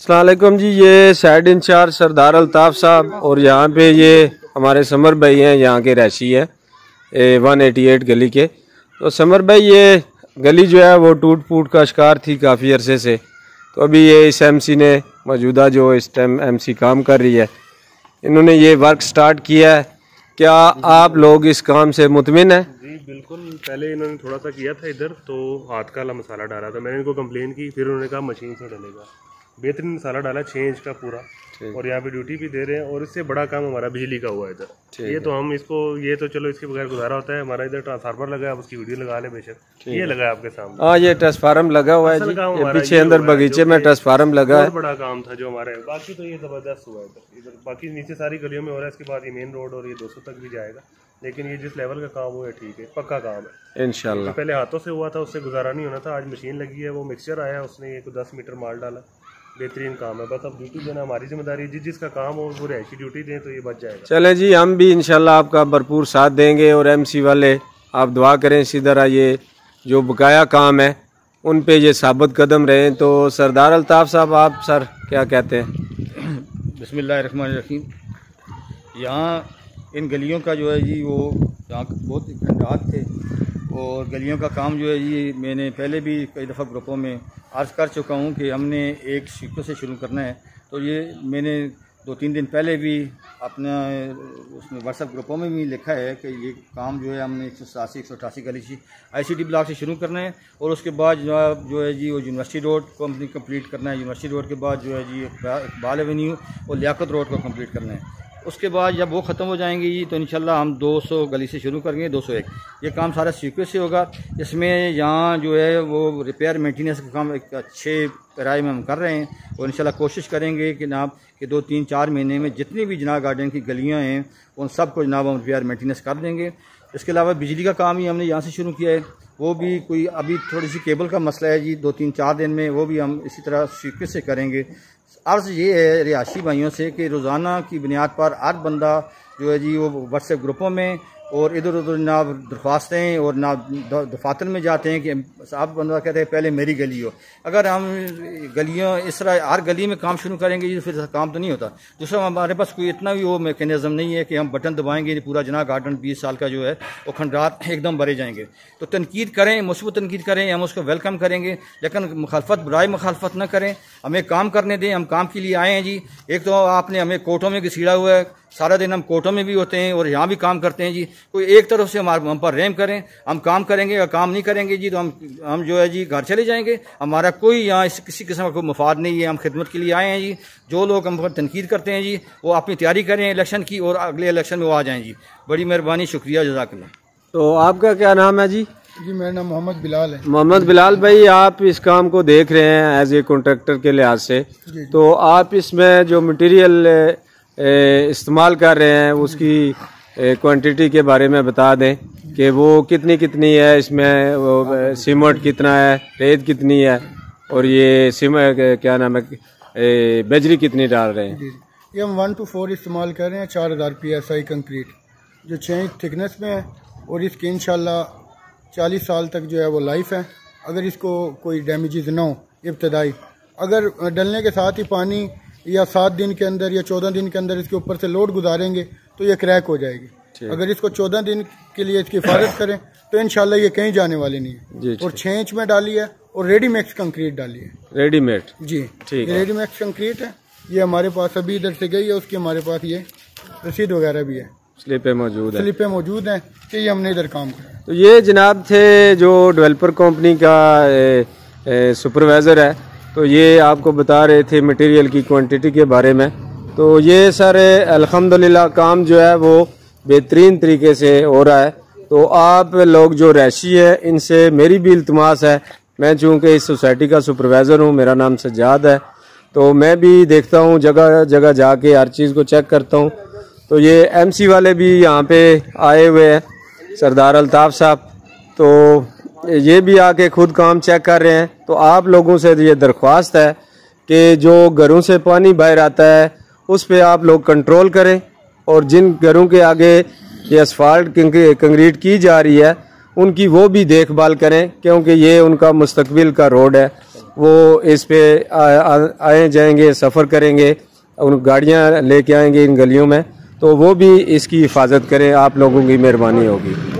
अस्सलाम वालेकुम जी। ये साइड इंचार्ज सरदार अल्ताफ़ साहब और यहाँ पे ये हमारे समर भाई हैं, यहाँ के रैशी हैं 188 गली के। तो समर भाई ये गली जो है वो टूट फूट का शिकार थी काफ़ी अरसे से। तो अभी ये इस एमसी ने मौजूदा जो इस टाइम एमसी काम कर रही है, इन्होंने ये वर्क स्टार्ट किया है। क्या आप लोग इस काम से मुतमिन हैं? जी बिल्कुल। पहले इन्होंने थोड़ा सा किया था इधर, तो हाथ काला मसाला डाला था। मैंने इनको कंप्लेन की, फिर उन्होंने कहा मशीन से डलेगा। बेहतरीन मसाला डाला 6 इंच का पूरा, और यहाँ पे ड्यूटी भी दे रहे हैं। और इससे बड़ा काम हमारा बिजली का हुआ इधर। ये तो हम इसको ये तो चलो इसके बगैर गुजारा होता है। हमारा इधर ट्रांसफार्मर लगा है, आप उसकी वीडियो लगा ले बेशक। ये लगा है आपके सामने। हाँ, ये ट्रांसफार्मर लगा हुआ है जी, ये पीछे अंदर बगीचे में ट्रांसफार्मर लगा है। बड़ा काम था जो हमारे। बाकी तो ये जबरदस्त हुआ इधर। बाकी नीचे सारी गलियों में हो रहा है। इसके बाद ये मेन रोड और ये 200 तक भी जाएगा। लेकिन ये जिस लेवल का काम हुआ है ठीक है, पक्का काम है इंशाल्लाह। पहले हाथों से हुआ था, उससे गुजारा नहीं होना था। आज मशीन लगी है, वो मिक्सचर आया, उसने ये 10 मीटर माल डाला। बेहतरीन काम है। बस अब ड्यूटी देना हमारी जिम्मेदारी है। जिसका काम हो वो रैशी ड्यूटी दें तो ये बच जाएगा। चले जी, हम भी इंशाल्लाह आपका भरपूर साथ देंगे। और एमसी वाले आप दुआ करें इसी तरह ये जो बकाया काम है उन पे ये साबित कदम रहें। तो सरदार अल्ताफ़ साहब, आप सर क्या कहते हैं? बिस्मिल्लाहिर्रहमानिर्रहीम। यहाँ इन गलियों का जो है जी, वो यहाँ बहुत खंडात थे और गलियों का काम जो है जी, मैंने पहले भी कई दफ़ा ग्रुपों में अर्ज़ कर चुका हूँ कि हमने एक सीखों से शुरू करना है। तो ये मैंने 2-3 दिन पहले भी अपना उसमें व्हाट्सएप ग्रुपों में भी लिखा है कि ये काम जो है हमने 187-188 गली से ICT ब्लॉक से शुरू करना है। और उसके बाद जो है जी वो यूनिवर्सिटी रोड को हमने कंप्लीट करना है। यूनिवर्सिटी रोड के बाद जो है जी इकबाल एवेन्यू और लियाकत रोड को कंप्लीट करना है। उसके बाद जब वो ख़त्म हो जाएंगी जी, तो इंशाल्लाह हम 200 गली से शुरू करेंगे, 201। ये काम सारा सीक्वेंस से होगा। इसमें यहाँ जो है वो रिपेयर मेंटेनेंस का काम एक अच्छे पैराए में हम कर रहे हैं। और इंशाल्लाह कोशिश करेंगे कि जनाब कि 2-3-4 महीने में जितनी भी जनाब गार्डन की गलियाँ हैं उन सब को जनाब हम रिपेयर मेंटेनेंस कर देंगे। इसके अलावा बिजली का काम ही हमने यहाँ से शुरू किया है। वो भी कोई अभी थोड़ी सी केबल का मसला है जी, 2-3-4 दिन में वो भी हम इसी तरह सीक्वेंस से करेंगे। अर्ज़ ये है रिहाशी भाइयों से कि रोज़ाना की बुनियाद पर हर बंदा जो है जी वो व्हाट्सएप ग्रुपों में और इधर उधर ना दरख्वास्तें और ना दफातर में जाते हैं कि साहब बंदा कहते हैं पहले मेरी गली हो। अगर हम गलियां इस तरह हर गली में काम शुरू करेंगे जी, फिर काम तो नहीं होता। दूसरा, हमारे पास कोई इतना भी वो मैकेनिज़्म नहीं है कि हम बटन दबाएंगे पूरा जना गार्डन 20 साल का जो है वो खंडात एकदम भरे जाएंगे। तो तनकीद करें, मुस्बत तनकीद करें, हम उसको वेलकम करेंगे। लेकिन मुखालफत, बुराई मुखालफत न करें, हमें काम करने दें। हम काम के लिए आए हैं जी। एक तो आपने हमें कोर्टों में घसीड़ा हुआ है, सारा दिन हम कोर्टों में भी होते हैं और यहाँ भी काम करते हैं जी। कोई एक तरफ से हम पर रहम करें। हम काम करेंगे, अगर काम नहीं करेंगे जी तो हम जो है जी घर चले जाएंगे। हमारा कोई यहाँ किसी किस्म का कोई मफाद नहीं है। हम खिदमत के लिए आए हैं जी। जो लोग हम पर तनकीद करते हैं जी, वो अपनी तैयारी करें इलेक्शन की और अगले इलेक्शन में वो आ जाएँ जी। बड़ी मेहरबानी, शुक्रिया, जज़ाकल्लाह। तो आपका क्या नाम है जी? जी मेरा नाम मोहम्मद बिलाल है। मोहम्मद बिलाल भाई, आप इस काम को देख रहे हैं एज ए कॉन्ट्रैक्टर के लिहाज से, तो आप इसमें जो मटेरियल इस्तेमाल कर रहे हैं उसकी क्वांटिटी के बारे में बता दें कि वो कितनी कितनी है, इसमें वो सीमेंट कितना है, रेत कितनी है, और ये क्या नाम है बजरी कितनी डाल रहे हैं? ये हम 1 to 4 इस्तेमाल कर रहे हैं। 4000 PSI कंक्रीट जो 6 इंच थिकनेस में है। और इसकी इंशाल्लाह 40 साल तक जो है वो लाइफ है, अगर इसको कोई डैमेजेस ना हो इब्तदाई। अगर डलने के साथ ही पानी या 7 दिन के अंदर या 14 दिन के अंदर इसके ऊपर से लोड गुजारेंगे तो ये क्रैक हो जाएगी। अगर इसको 14 दिन के लिए इसकी हिफाजत करें तो इंशाल्लाह ये कहीं जाने वाली नहीं है। और 6 इंच में डाली है और रेडीमेक्स कंक्रीट डाली है। रेडीमेड जी ठीक है, रेडीमेक्स कंक्रीट है। ये हमारे पास अभी इधर से गई है, उसकी हमारे पास ये रसीद वगैरह भी है, स्लिपें मौजूद हैं कि ये हमने इधर काम किया। तो ये जनाब थे जो डेवलपर कंपनी का सुपरवाइज़र है, तो ये आपको बता रहे थे मटेरियल की क्वांटिटी के बारे में। तो ये सर अल्हम्दुलिल्लाह काम जो है वो बेहतरीन तरीके से हो रहा है। तो आप लोग जो रैशी है इनसे मेरी भी इल्तमास है, मैं चूँकि इस सोसाइटी का सुपरवाइज़र हूँ, मेरा नाम सज्जाद है, तो मैं भी देखता हूँ जगह जगह जाके हर चीज़ को चेक करता हूँ। तो ये एमसी वाले भी यहाँ पे आए हुए हैं, सरदार अल्ताफ़ साहब, तो ये भी आके खुद काम चेक कर रहे हैं। तो आप लोगों से ये दरख्वास्त है कि जो घरों से पानी बाहर आता है उस पे आप लोग कंट्रोल करें, और जिन घरों के आगे ये असफाल्ट कंक्रीट की जा रही है उनकी वो भी देखभाल करें, क्योंकि ये उनका मुस्तकबिल का रोड है। वो इस पे आए जाएंगे, सफ़र करेंगे, उन गाड़ियाँ लेके आएंगे इन गलियों में, तो वो भी इसकी हिफाजत करें, आप लोगों की मेहरबानी होगी।